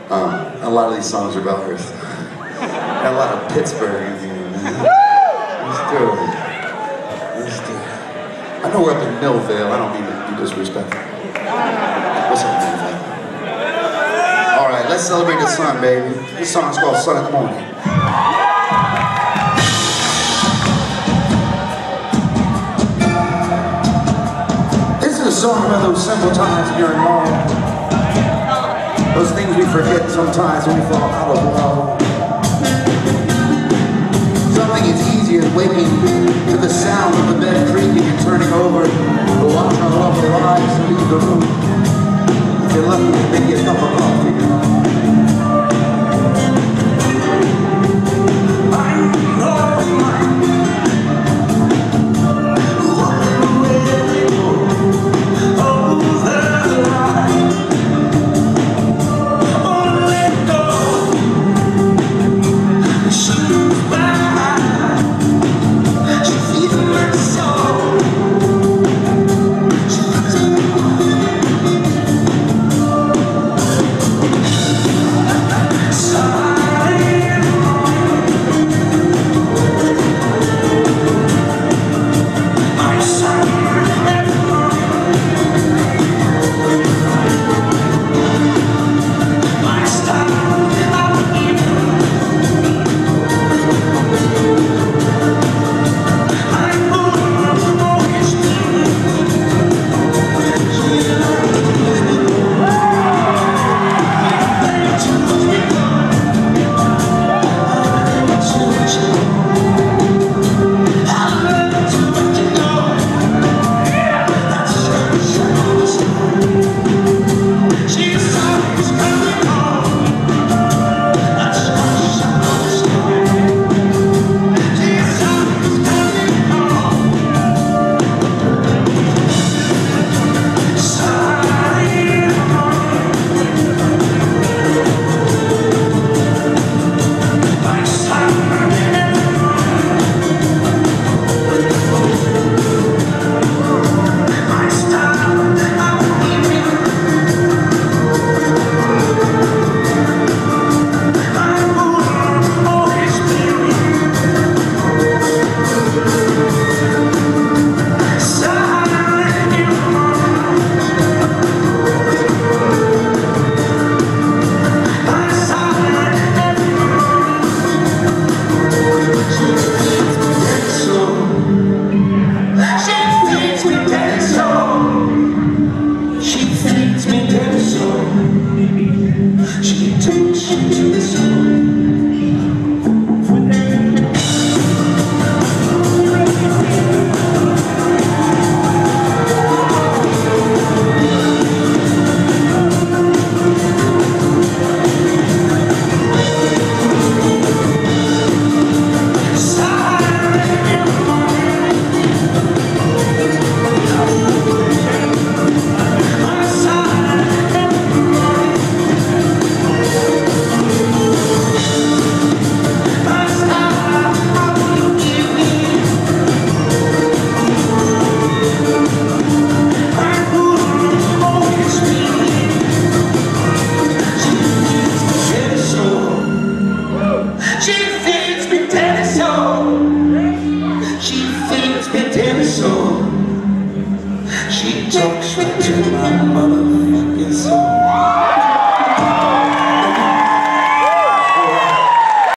A lot of these songs are about Earth. Got a lot of Pittsburgh in here, man. Let's do it. Let's do it. I know we're up in Millvale. I don't mean to be disrespectful. What's up, Millvale? All right, let's celebrate the sun, baby. This song's called Sun in the Morning. This is a song about those simple times when you're in love. Those things we forget sometimes when we fall out of love. Something as easy as waking to the sound of the bed creaking and turning over, or watching our lovely lives leave the room. If you're lucky, maybe a cup of coffee. She takes